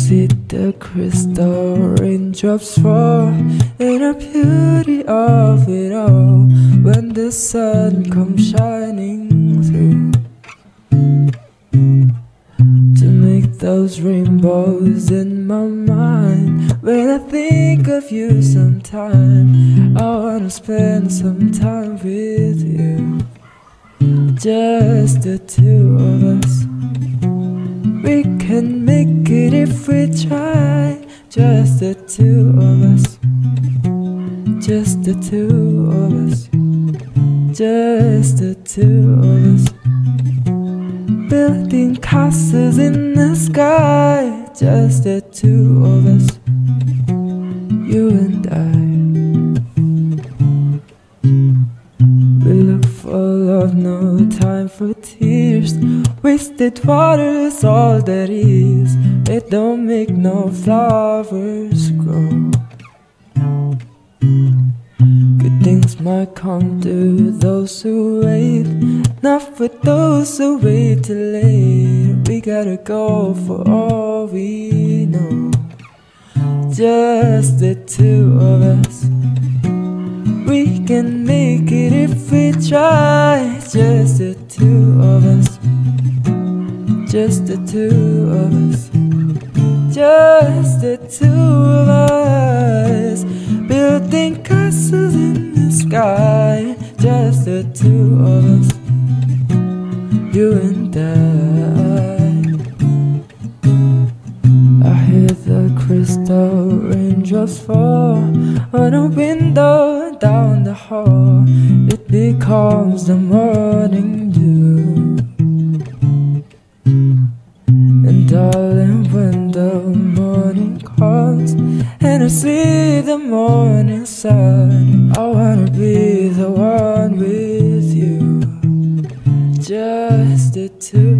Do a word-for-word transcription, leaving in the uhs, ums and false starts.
see the crystal raindrops fall in the beauty of it all when the sun comes shining through to make those rainbows in my mind. When I think of you sometime, I wanna spend some time with you, just the two of us. We can make it if we try, just the two of us, just the two of us, just the two of us. Building castles in the sky, just the two of us, you and I. We look for love, no time for tears. Wasted water's all that is. It don't make no flowers grow. Good things might come to those who wait, not for those who wait too late. We gotta go for all we know, just the two of us. We can make it if we try, just the two of us, just the two of us, just the two of us. Building castles in the sky, just the two of us, you and I. I hear the crystal raindrops fall on a window down the hall. It becomes the morning dew. And darling, when the morning comes and I see the morning sun, I wanna be the one with you, just the two